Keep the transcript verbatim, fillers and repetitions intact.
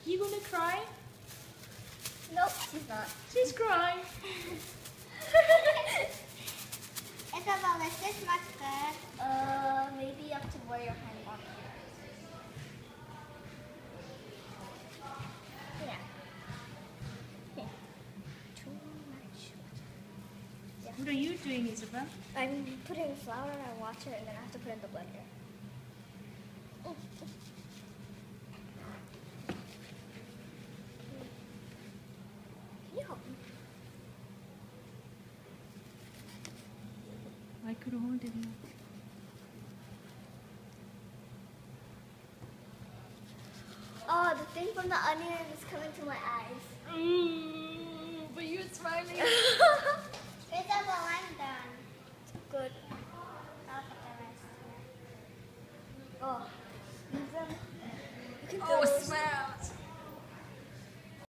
You gonna cry? Nope, she's not. She's crying. Isabel, is this much good? Uh, maybe up to where your hand wants to. Yeah. Yeah. Too much. Yeah. What are you doing, Isabel? I'm putting flour and water, and then I have to put in the blender. Oh. Can you help me? I could hold it. Oh, the thing from the onion is coming to my eyes. Ooh, but you're smiling. Isabel, I'm done. Good. I'll put the rest here. Oh, these are, you can Oh, throw those- smell.